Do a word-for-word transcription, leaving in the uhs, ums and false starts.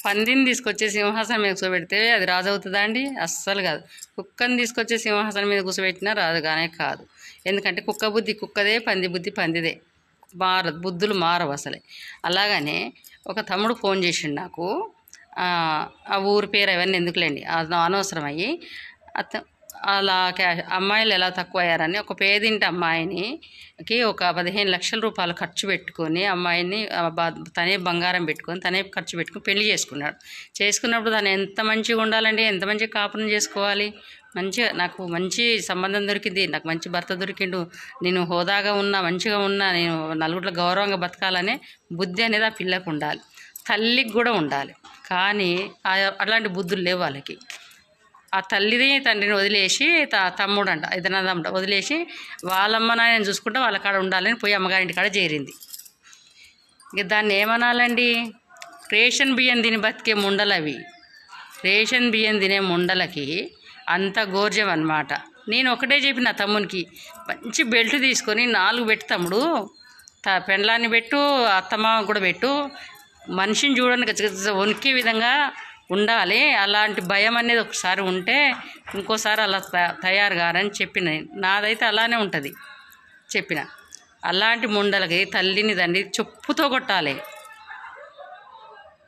పందిని తీసుకొచ్చే సింహాసనం మీద కూర్చోబెడితే అది రాజు అవుతుందా అండి? అస్సలు కాదు. కుక్కని తీసుకొచ్చే సింహాసనం మీద కూర్చోబెట్టినా రాజుగానే కాదు. ఎందుకంటే కుక్క బుద్ధి కుక్కదే, పంది బుద్ధి పందిదే. మారదు, బుద్ధులు మారవు అసలే. అలాగనే ఒక తమ్ముడు ఫోన్ చేసిండు నాకు. ఆ ఊరి పేరు అవన్నీ ఎందుకులేండి, అది అనవసరం అయ్యి. అత అలా క్యా అమ్మాయిలు ఎలా తక్కువ అయ్యారని ఒక పేదింటి అమ్మాయినికి ఒక పదిహేను లక్షల రూపాయలు ఖర్చు పెట్టుకొని అమ్మాయిని తనే బంగారం పెట్టుకొని తనే ఖర్చు పెట్టుకొని పెళ్లి చేసుకున్నాడు. చేసుకున్నప్పుడు తను ఎంత మంచిగా ఉండాలండి, ఎంత మంచిగా కాపురం చేసుకోవాలి. మంచిగా నాకు మంచి సంబంధం దొరికింది, నాకు మంచి భర్త దొరికిండు, నేను హోదాగా ఉన్నా, మంచిగా ఉన్నా, నేను నలుగురిలో గౌరవంగా బతకాలనే బుద్ధి అనేది ఆ పిల్లకు ఉండాలి, తల్లికి కూడా ఉండాలి. కానీ అలాంటి బుద్ధులు లేవు వాళ్ళకి. ఆ తల్లిని తండ్రిని వదిలేసి తమ్ముడు అంట ఇద్దరు తమ్ముడు వదిలేసి వాళ్ళమ్మ నాయన చూసుకుంటే వాళ్ళ కాడ ఉండాలని పోయి అమ్మగారింటి కాడ చేరింది. ఇక దాన్ని ఏమనాలండి? రేషన్ బియ్యం తిని బతికే ముండలు అవి. రేషన్ బియ్యం తినే ముండలకి అంత గోర్జం అన్నమాట. నేను ఒకటే చెప్పిన తమ్మునికి, మంచి బెల్ట్ తీసుకొని నాలుగు పెట్టు తమ్ముడు, త పెండ్లాన్ని పెట్టు, అత్తమ్మ కూడా పెట్టు, మనిషిని చూడడానికి వణికే విధంగా ఉండాలి. అలాంటి భయం అనేది ఒకసారి ఉంటే ఇంకోసారి అలా తయారు కారని చెప్పిన. నాదైతే అలానే ఉంటుంది చెప్పిన. అలాంటి ముండలకి తల్లిని తండ్రి చెప్పుతో కొట్టాలి.